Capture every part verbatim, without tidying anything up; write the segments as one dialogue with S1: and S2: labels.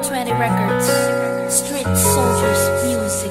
S1: twenty Records, Street Soldiers Music.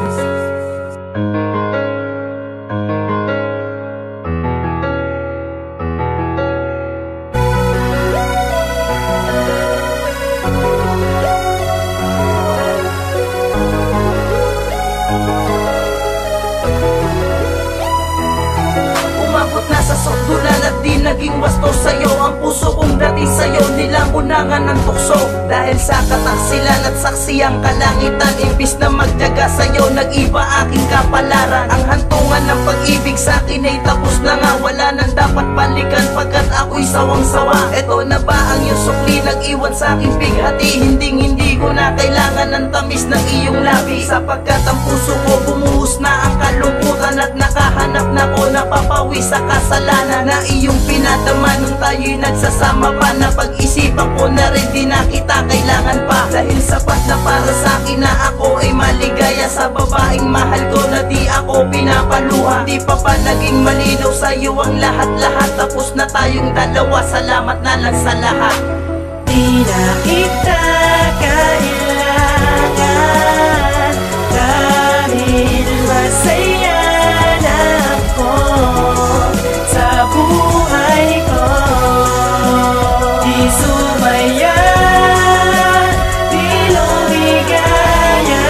S2: Umabot na sa sokdulan at di naging wasto sa'yo. Ang puso kong dati sa'yo, nilamunangan ng tukso. Dahil sa kataksilan at saksiyang kalangitan, imbis na magtyaga sa'yo, nag-iba aking kapalaran. Ang hantungan ng pag-ibig sa'kin ay tapos na nga. Wala nang dapat balikan pagkat ako'y sawang-sawa. Eto na ba ang iyong sukli, nag-iwan sa'king bighati? Hinding-hindi ko na kailangan ng tamis ng iyong labi, sapagkat ang puso ko bumuhos na ang kalungkutan at nakahanap na ko napapawi sa kasalanan na iyong pinadama nung tayo'y nagsasama pa. Na pag-isipan ko na rin di na kita kailangan pa, dahil sapat na para sa'kin na ako ay maligaya sa babaeng mahal ko na di ako pinapaluha. Di pa pa naging malinaw sa'yo ang lahat-lahat, tapos na tayong dalawa, salamat na lang sa lahat.
S3: Di na kita kailangan dahil masaya na ako sa buhay ko. Di sumaya, di lumigaya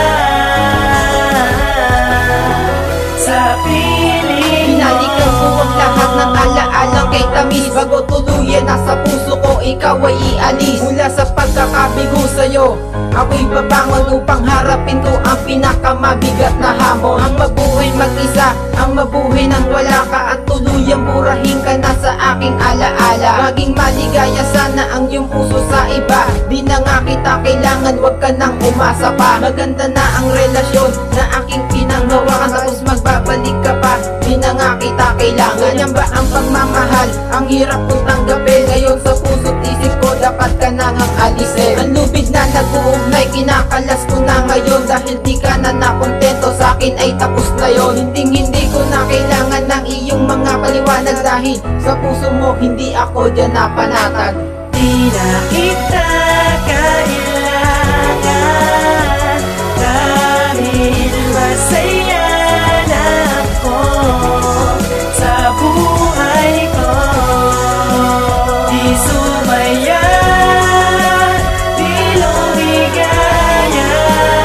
S3: sa piling mo.
S4: Hinalikan ko ang lahat ng alaala kay tamis, bago tuluyan nasa puso ko ikaw ay ialis. Mula sa pagkakabigo sa'yo, ako'y babangon upang harapin ko ang pinakamabigat na hamon. Ang mabuhay mag-isa, ang mabuhay nang wala ka, at tuluyang burahin ka na sa aking alaala. Maging maligaya sana ang iyong puso sa iba, di na nga kita kailangan, wag ka nang umasa pa. Maganda na ang relasyon na aking pinanghawakan, tapos magbabalik ka pa, di na nga kita kailangan. Ganyan ba ang pagmamahal? Ang hirap kong tanggapin. Ngayon sa puso't isip ko, dapat ka na ngang alisin. Ang lubid na nag-uugnay, kinakalas ko na ngayon, dahil di ka na nakontento sa akin ay tapos na yon. Hindi hindi ko na kailangan ng iyong mga paliwanag, dahil sa puso mo hindi ako dyan napanatag.
S3: Di na kita kailangan dahil masaya na ako sa buhay ko. Di sumaya, di lumigaya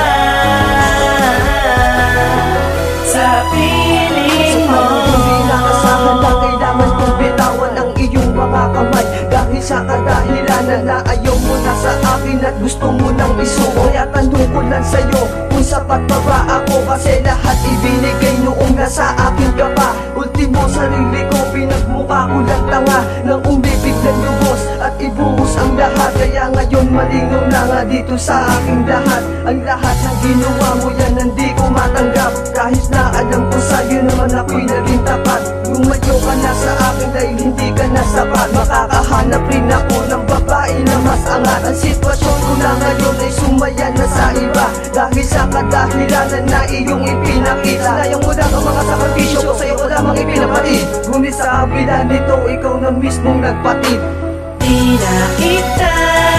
S3: sa piling mo.
S2: Hindi nakasahan na kailangan kong bitawan ang iyong mga kamay, dahil sa kadahilanan na ayaw mo na sa akin at gusto mo nang isuko. Kaya tanong ko lang sa'yo kung sapat pa ba ako, kasi lahat ibinigay noong nasa akin ka pa. Ultimo sarili ko, pinagmukha ko lang tanga nang umibig ng lubos at ibuhos ang lahat. Kaya ngayon malinaw na nga dito sa aking lahat, ang lahat ng ginawa mo yan hindi ko matanggap. Kahit na alam ko sa'yo naman ako'y naging tapat, lumayo ka na sa akin dahil hindi ka na sapat. Makakahanap rin ako ng babae na mas angat. Ang sitwasyon ko na ngayon ay sumaya na sa iba, dahil sa kadahilanan na iyong ipinakita. Sayang mo lang ang mga sakripisyo ko, sa'yo ko lamang ipinapatid. Ngunit sa kabila nito, ikaw na mismong nagpatid.
S3: Di na kita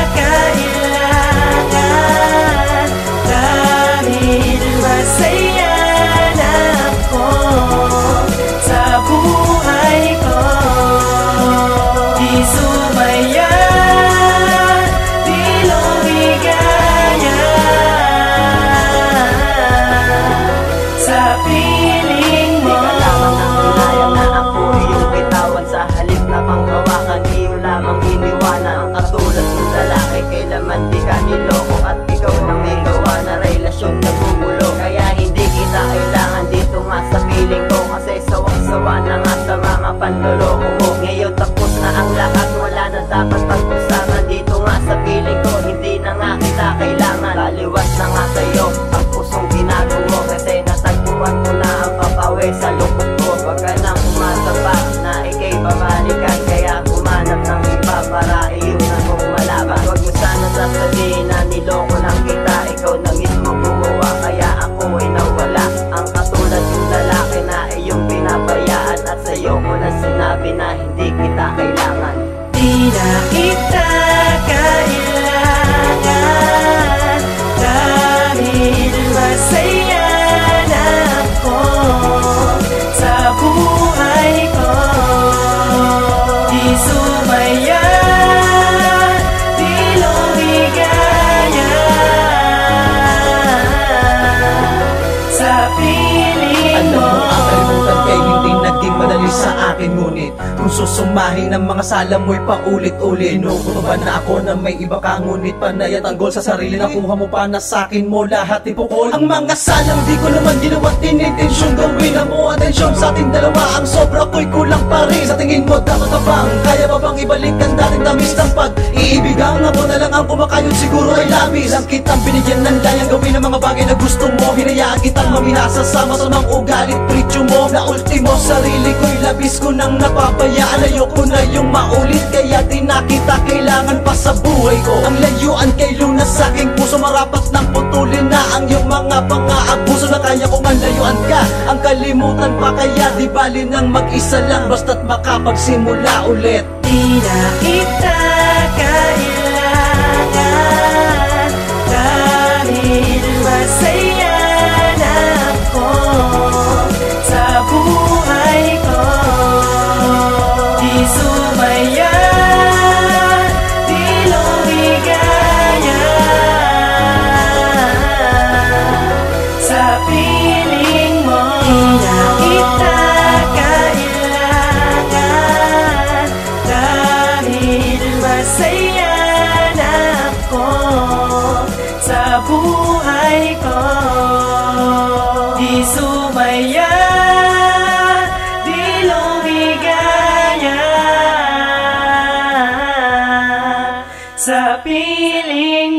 S3: kailangan dahil masaya na ako sa buhay ko. Di sumaya, di lumigaya sa piling mo.
S2: Di ka lamang ang hinayang na ako iyong bitawan, sa halip na panghawakan iyo lamang iniwanan. Ang katulad ng lalaki kailaman di ka niloko, at ikaw na may gawa na relasyon na bumulo. Kaya hindi kita kailangan dito nga sa piling ko, kasi sawang-sawa na nga sa mga panloloko mo. Ngayon tapos na ang lahat, wala na dapat pag-usapan dito nga sa piling ko. Hindi na nga kita kailangan, baliwas na nga sa'yo ang pusong ginago mo, kasi natagpuan ko na ang papawi sa lungkot ko. Wag ka nang umasa pa na ikay babalikan, kaya kumanap ng iba para iyong na mong malaman. Huwag mo sana sasabihin na niloko lang kita, ikaw na mismo gumawa kaya ako ay nawala. Ang katulad yung lalaki na iyong pinabayaan, at sa'yo ko na sinabi
S5: sumahin ng mga sala mo'y paulit-ulit. Inuuto ba na ako na may iba ka, ngunit panay at tanggol sa sarili. Nakuha mo pa na sa'kin mo lahat ipukol. Ang mga salang di ko naman ginawa, tinintensyon gawin na mo atensyon sa ating dalawa. Ang sobra ko'y kulang pa rin. Sa tingin mo dapat ka bang kaya pa bang ibalik ang dating tamis ng pag-iibigang? Ako na lang ang kumakayod, siguro ay labis lang kitang binigyan ng layang gawin ang mga bagay na gusto mo. Hinayaan kitang mamihasa sa masamang ugalit precho mo. Na ultimo sarili ko'y labis ko nang napabayaan. Ayoko na yung maulit, kaya di na kita kailangan pa sa buhay ko. Ang layuan kay Luna sa aking puso, marapat nang putulin na ang iyong mga pang-aabuso. Na kaya kong ang layuan ka, ang kalimutan pa, kaya di bali nang mag-isa lang, basta't makapagsimula ulit.
S3: Di na kita kailangan dahil masaya na ako sa buhay ko. Di sumaya, di lumigaya sa piling mo. Di na kita kailangan dahil masaya na ako sa buhay ko. Di sumaya, di lumigaya sa piling